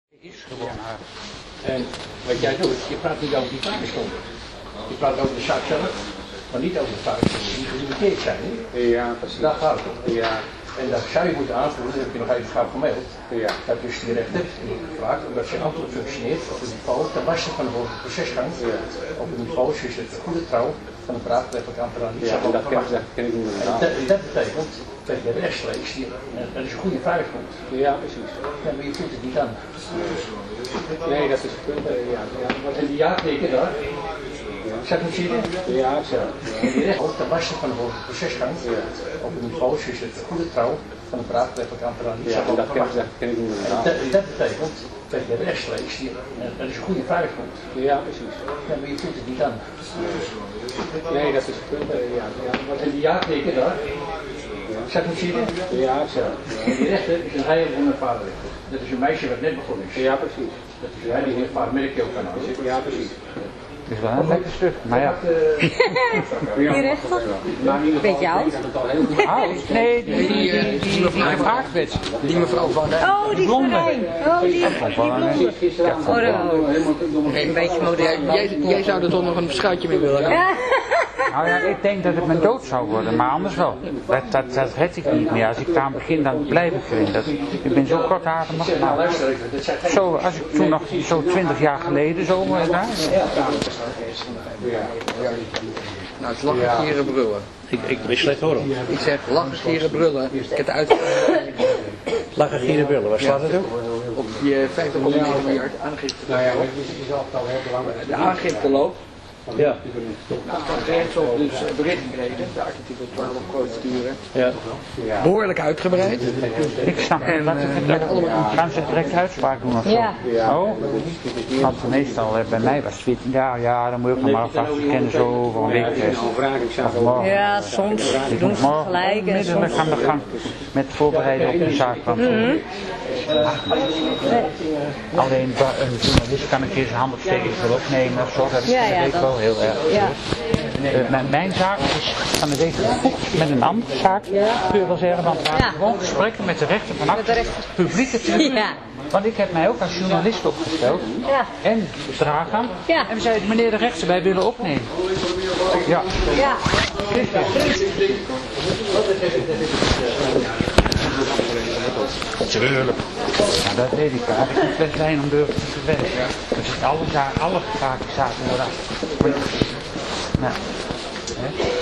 Is gewoon haar. En wat jij doet, je praat niet over die vraagstonden. Je praat over de zaak zelf, maar niet over de vraagstonden die gelimiteerd zijn. Hè? Ja, precies. Daar gaat het om. Ja. En dat zou je moeten aanvoeren, dat heb je nog even gauw gemeld. Ja. Dat is die rechter gevraagd, omdat ze antwoord functioneert op het niveau ten laste van de volgende procesgang. Ja. Op het niveau zoals het goede trouw van de braakrechtelijke ambtenaar niet Ja, zou dat ken ik niet inderdaad. dat betekent dat je rechtstreeks, dat is een goede vraagpunt. Ja, precies. Ja, maar je kunt het niet aan. Nee, dat is het punt. Ja. En die jaarteken daar, zeg ik het zien? Ja, zo. En die recht ook ten laste van de volgende procesgang. Ja. Op het niveau zoals het goede trouw van de braakrechtelijke ambtenaar niet Ja, zou dat ken ik niet inderdaad. dat betekent dat je rechtstreeks, dat is een goede vraagpunt. Ja, precies. Ja, maar je kunt het niet aan. Nee, dat is het punt. Ja. En die jaarteken daar, zeg ik het zien? Ja, zo. En die rechter is een heel onervaren rechter. Dat is een meisje wat net begonnen is. Ja, precies. Dat is een heel ervaren merk je ook aan. Ja, precies. Het is wel een lekker stuk, maar ja. Die rechter? Beetje oud? Oud? Nee, die vraagwet. Die mevrouw van Rijn. Oh, die blonde. Verijn. Oh, die blonde. Oh, een beetje modern. Jij zou er toch nog een schuitje mee willen gaan? Ja. Nou ja, ik denk dat het mijn dood zou worden, maar anders wel. Dat red ik niet meer. Als ik daar aan begin, dan blijf ik erin. Ik ben zo kortademig. Nou, zo, als ik toen nog zo 20 jaar geleden zo daar. Nou, het is lachen, gieren, brullen. Ik ben slecht horen. Ik zeg lachen, gieren, brullen. Ik heb het uit Lachen, gieren, brullen. Waar slaat het op? op je 50,9 miljard aangifte. Nou ja, je zelf al heel belangrijk. De aangifte loopt. Ja. Nou, van de rechtshof dus bericht gekregen, de artikel 12 procedure. Ja. Behoorlijk uitgebreid. Ik snap niet. Gaan ze direct uitspraak doen of zo? Ja. Oh? Want meestal bij mij was het 14 jaar. Ja, dan moet je ook nog maar vast. We kennen zo over een week. Of morgen. Ja, soms doen ze Morgen gelijk en soms. middag aan de gang met voorbereiden op de zaak. Want, alleen een journalist kan een keer zijn hand opsteken, ik wil opnemen of zo. Dat is Ja, weet ik wel heel erg. Ja. Mijn zaak is van de week gevoegd met een andere zaak. Kun je wel zeggen, want we hebben gewoon gesprekken met de rechter vanaf Met de rechter. publieke tribune. Ja. Want ik heb mij ook als journalist opgesteld. Ja. En Dragan. Ja. En we zeiden, meneer de rechter, wij willen opnemen. Ja. Ja. Tuurlijk. Ja, dat weet ik. Had ik een fles wijn om durven te verwerken. Dus alle zaken worden. Nou, hè?